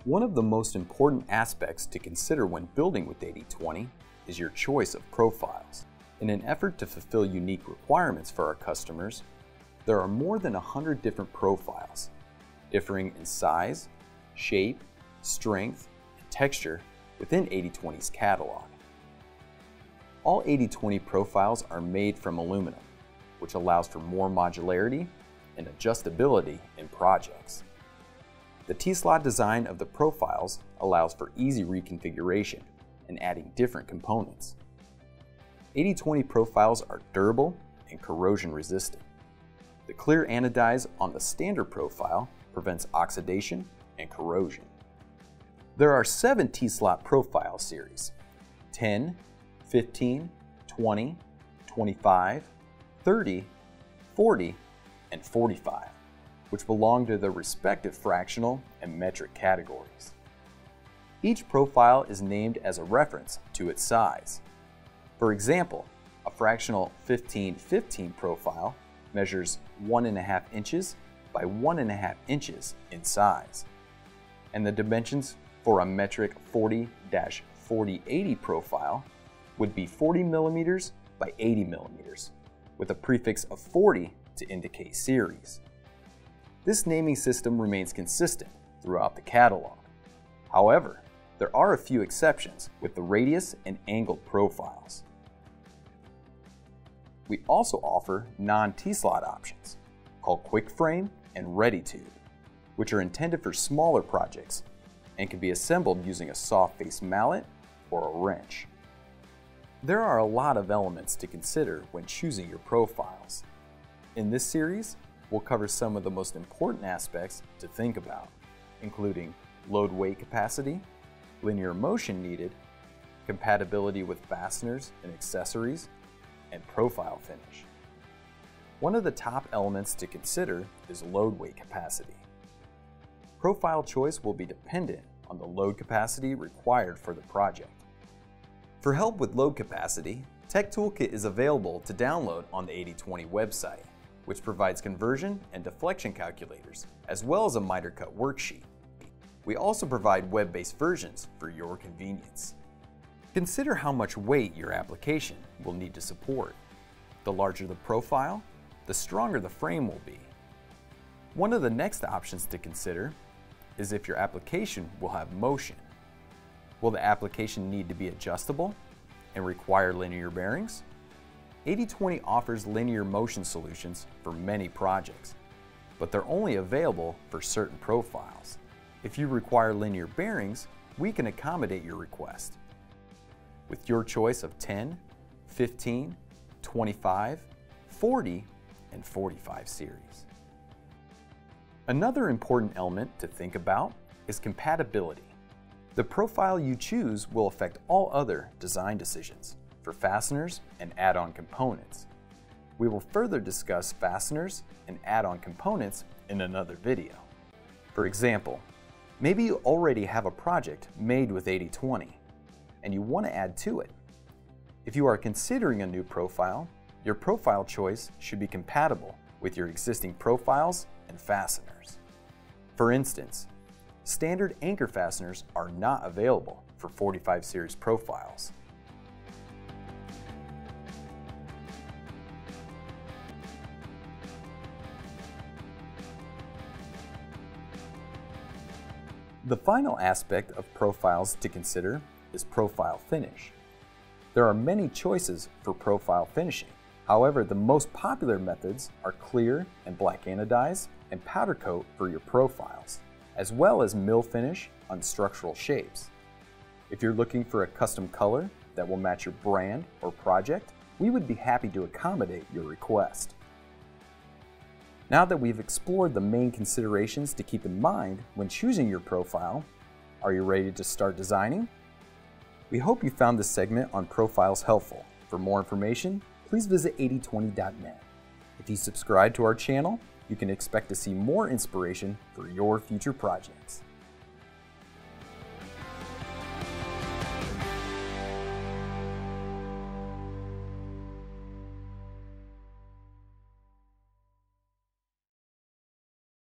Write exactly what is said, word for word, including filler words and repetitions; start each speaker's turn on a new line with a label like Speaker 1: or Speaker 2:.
Speaker 1: One of the most important aspects to consider when building with eighty twenty is your choice of profiles. In an effort to fulfill unique requirements for our customers, there are more than one hundred different profiles, differing in size, shape, strength, and texture within eighty twenty's catalog. All eighty twenty profiles are made from aluminum, which allows for more modularity and adjustability in projects. The T-slot design of the profiles allows for easy reconfiguration and adding different components. eighty twenty profiles are durable and corrosion resistant. The clear anodize on the standard profile prevents oxidation and corrosion. There are seven T-slot profile series: ten, fifteen, twenty, twenty-five, thirty, forty, and forty-five, which belong to their respective fractional and metric categories. Each profile is named as a reference to its size. For example, a fractional fifteen fifteen profile measures one and a half inches by one and a half inches in size, and the dimensions for a metric forty forty eighty profile would be forty millimeters by eighty millimeters, with a prefix of forty to indicate series. This naming system remains consistent throughout the catalog. However, there are a few exceptions with the radius and angled profiles. We also offer non-T-slot options called Quick Frame and Ready Tube, which are intended for smaller projects and can be assembled using a soft face mallet or a wrench. There are a lot of elements to consider when choosing your profiles. In this series, we'll cover some of the most important aspects to think about, including load weight capacity, linear motion needed, compatibility with fasteners and accessories, and profile finish. One of the top elements to consider is load weight capacity. Profile choice will be dependent on the load capacity required for the project. For help with load capacity, Tech Toolkit is available to download on the eighty twenty website, which provides conversion and deflection calculators, as well as a miter cut worksheet. We also provide web-based versions for your convenience. Consider how much weight your application will need to support. The larger the profile, the stronger the frame will be. One of the next options to consider is if your application will have motion. Will the application need to be adjustable and require linear bearings? eighty twenty offers linear motion solutions for many projects, but they're only available for certain profiles. If you require linear bearings, we can accommodate your request with your choice of ten, fifteen, twenty-five, forty, and forty-five series. Another important element to think about is compatibility. The profile you choose will affect all other design decisions for fasteners and add-on components. We will further discuss fasteners and add-on components in another video. For example, maybe you already have a project made with eighty twenty and you want to add to it. If you are considering a new profile, your profile choice should be compatible with your existing profiles and fasteners. For instance, standard anchor fasteners are not available for forty-five series profiles. The final aspect of profiles to consider is profile finish. There are many choices for profile finishing. However, the most popular methods are clear and black anodize and powder coat for your profiles, as well as mill finish on structural shapes. If you're looking for a custom color that will match your brand or project, we would be happy to accommodate your request. Now that we've explored the main considerations to keep in mind when choosing your profile, are you ready to start designing? We hope you found this segment on profiles helpful. For more information, please visit eighty twenty dot net. If you subscribe to our channel, you can expect to see more inspiration for your future projects.